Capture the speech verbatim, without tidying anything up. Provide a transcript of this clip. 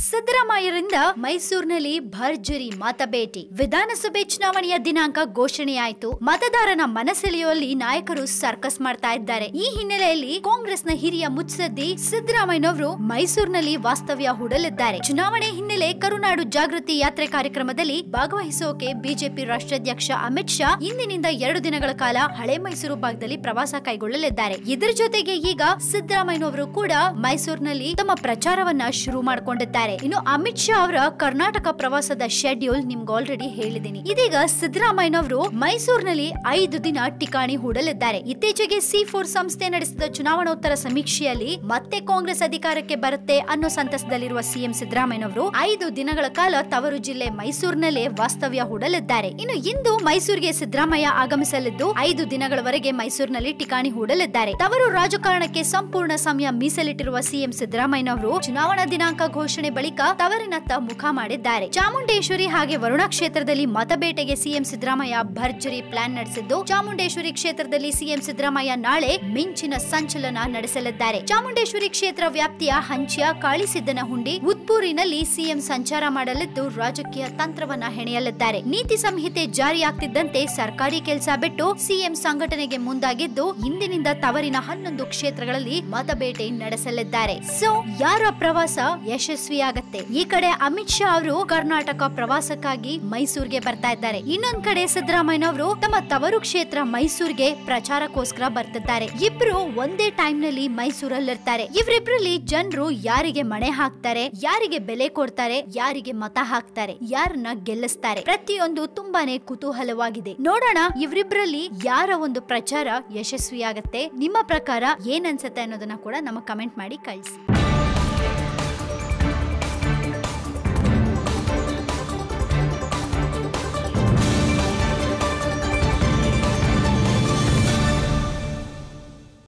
ಸಿದ್ದರಾಮಯ್ಯರಿಂದ ಮೈಸೂರಿನಲ್ಲಿ ಭರ್ಜರಿ ಮತಬೇಟಿ. ವಿಧಾನಸಭೆ ಚುನಾವಣೆಯ ದಿನಾಂಕ ಘೋಷಣೆಯಾಯಿತು. ಮತದಾರನ ಮನಸೆಳೆಯುವಲ್ಲಿ ನಾಯಕರು ಸರ್ಕಸ್ ಮಾಡ್ತಾ ಇದ್ದಾರೆ. ಈ ಹಿನ್ನೆಲೆಯಲ್ಲಿ ಕಾಂಗ್ರೆಸ್ನ ಹಿರಿಯ ಮುತ್ಸದ್ದಿ ಸಿದ್ದರಾಮಯ್ಯನವರು ಮೈಸೂರಿನಲ್ಲಿ ವಾಸ್ತವ್ಯ ಹೂಡಲಿದ್ದಾರೆ. ಚುನಾವಣೆ ಹಿನ್ನೆಲೆ ಕರುನಾಡು ಜಾಗೃತಿ ಯಾತ್ರೆ ಕಾರ್ಯಕ್ರಮದಲ್ಲಿ ಭಾಗವಹಿಸೋಕೆ ಬಿಜೆಪಿ ರಾಷ್ಟ್ರಾಧ್ಯಕ್ಷ ಅಮಿತ್ ಶಾ ಇಂದಿನಿಂದ ಎರಡು ದಿನಗಳ ಕಾಲ ಹಳೆ ಮೈಸೂರು ಭಾಗದಲ್ಲಿ ಪ್ರವಾಸ ಕೈಗೊಳ್ಳಲಿದ್ದಾರೆ. ಇದರ ಜೊತೆಗೆ ಈಗ ಸಿದ್ದರಾಮಯ್ಯನವರು ಕೂಡ ಮೈಸೂರಿನಲ್ಲಿ ತಮ್ಮ ಪ್ರಚಾರವನ್ನ ಶುರು ಮಾಡಿಕೊಂಡಿದ್ದಾರೆ. ಇನ್ನು ಅಮಿತ್ ಶಾ ಅವರ ಕರ್ನಾಟಕ ಪ್ರವಾಸದ ಶೆಡ್ಯೂಲ್ ನಿಮ್ಗೆ ಆಲ್ರೆಡಿ ಹೇಳಿದ್ದೀನಿ. ಇದೀಗ ಸಿದ್ದರಾಮಯ್ಯನವರು ಮೈಸೂರಿನಲ್ಲಿ ಐದು ದಿನ ಠಿಕಾಣಿ ಹೂಡಲಿದ್ದಾರೆ. ಇತ್ತೀಚೆಗೆ ಸಿ ಫೋರ್ ಸಂಸ್ಥೆ ನಡೆಸಿದ ಚುನಾವಣೋತ್ತರ ಸಮೀಕ್ಷೆಯಲ್ಲಿ ಮತ್ತೆ ಕಾಂಗ್ರೆಸ್ ಅಧಿಕಾರಕ್ಕೆ ಬರುತ್ತೆ ಅನ್ನೋ ಸಂತಸದಲ್ಲಿರುವ ಸಿಎಂ ಸಿದ್ದರಾಮಯ್ಯನವರು ಐದು ದಿನಗಳ ಕಾಲ ತವರು ಜಿಲ್ಲೆ ಮೈಸೂರಿನಲ್ಲೇ ವಾಸ್ತವ್ಯ ಹೂಡಲಿದ್ದಾರೆ. ಇನ್ನು ಇಂದು ಮೈಸೂರಿಗೆ ಸಿದ್ದರಾಮಯ್ಯ ಆಗಮಿಸಲಿದ್ದು ಐದು ದಿನಗಳವರೆಗೆ ಮೈಸೂರಿನಲ್ಲಿ ಠಿಕಾಣಿ ಹೂಡಲಿದ್ದಾರೆ. ತವರು ರಾಜಕಾರಣಕ್ಕೆ ಸಂಪೂರ್ಣ ಸಮಯ ಮೀಸಲಿಟ್ಟಿರುವ ಸಿಎಂ ಸಿದ್ದರಾಮಯ್ಯನವರು ಚುನಾವಣಾ ದಿನಾಂಕ ಘೋಷಣೆ ಬಳಿಕ ತವರಿನತ್ತ ಮುಖ ಮಾಡಿದ್ದಾರೆ. ಚಾಮುಂಡೇಶ್ವರಿ ಹಾಗೆ ವರುಣಾ ಕ್ಷೇತ್ರದಲ್ಲಿ ಮತಬೇಟೆಗೆ ಸಿಎಂ ಸಿದ್ದರಾಮಯ್ಯ ಭರ್ಜರಿ ಪ್ಲಾನ್ ನಡೆಸಿದ್ದು, ಚಾಮುಂಡೇಶ್ವರಿ ಕ್ಷೇತ್ರದಲ್ಲಿ ಸಿಎಂ ಸಿದ್ದರಾಮಯ್ಯ ನಾಳೆ ಮಿಂಚಿನ ಸಂಚಲನ ನಡೆಸಲಿದ್ದಾರೆ. ಚಾಮುಂಡೇಶ್ವರಿ ಕ್ಷೇತ್ರ ವ್ಯಾಪ್ತಿಯ ಹಂಚ್ಯ, ಕಾಳಿಸಿದ್ದನಹುಂಡಿ, ಉದ್ಪೂರಿನಲ್ಲಿ ಸಿಎಂ ಸಂಚಾರ ಮಾಡಲಿದ್ದು ರಾಜಕೀಯ ತಂತ್ರವನ್ನ ಹೆಣೆಯಲಿದ್ದಾರೆ. ನೀತಿ ಸಂಹಿತೆ ಜಾರಿಯಾಗ್ತಿದ್ದಂತೆ ಸರ್ಕಾರಿ ಕೆಲಸ ಬಿಟ್ಟು ಸಿಎಂ ಸಂಘಟನೆಗೆ ಮುಂದಾಗಿದ್ದು ಇಂದಿನಿಂದ ತವರಿನ ಹನ್ನೊಂದು ಕ್ಷೇತ್ರಗಳಲ್ಲಿ ಮತಬೇಟೆ ನಡೆಸಲಿದ್ದಾರೆ. ಸೊ ಯಾರ ಪ್ರವಾಸ ಯಶಸ್ವಿಯಾಗತ್ತೆ? ಈ ಕಡೆ ಅಮಿತ್ ಶಾ ಅವರು ಕರ್ನಾಟಕ ಪ್ರವಾಸಕ್ಕಾಗಿ ಮೈಸೂರಿಗೆ ಬರ್ತಾ ಇದ್ದಾರೆ. ಇನ್ನೊಂದ್ ಕಡೆ ಸಿದ್ದರಾಮಯ್ಯನವರು ತಮ್ಮ ತವರು ಕ್ಷೇತ್ರ ಮೈಸೂರಿಗೆ ಪ್ರಚಾರಕ್ಕೋಸ್ಕರ ಬರ್ತಿದ್ದಾರೆ. ಇಬ್ರು ಒಂದೇ ಟೈಮ್ ನಲ್ಲಿ ಮೈಸೂರಲ್ಲಿರ್ತಾರೆ. ಇವರಿಬ್ರಲ್ಲಿ ಜನರು ಯಾರಿಗೆ ಮಣೆ ಹಾಕ್ತಾರೆ, ಯಾರಿಗೆ ಬೆಲೆ ಕೊಡ್ತಾರೆ, ಯಾರಿಗೆ ಮತ ಹಾಕ್ತಾರೆ, ಯಾರನ್ನ ಗೆಲ್ಲಿಸ್ತಾರೆ, ಪ್ರತಿಯೊಂದು ತುಂಬಾನೇ ಕುತೂಹಲವಾಗಿದೆ. ನೋಡೋಣ ಇವರಿಬ್ರಲ್ಲಿ ಯಾರ ಒಂದು ಪ್ರಚಾರ ಯಶಸ್ವಿಯಾಗತ್ತೆ. ನಿಮ್ಮ ಪ್ರಕಾರ ಏನ್ ಅನ್ಸುತ್ತೆ ಅನ್ನೋದನ್ನ ಕೂಡ ನಮ್ಮ ಕಮೆಂಟ್ ಮಾಡಿ ಕಳಿಸಿ.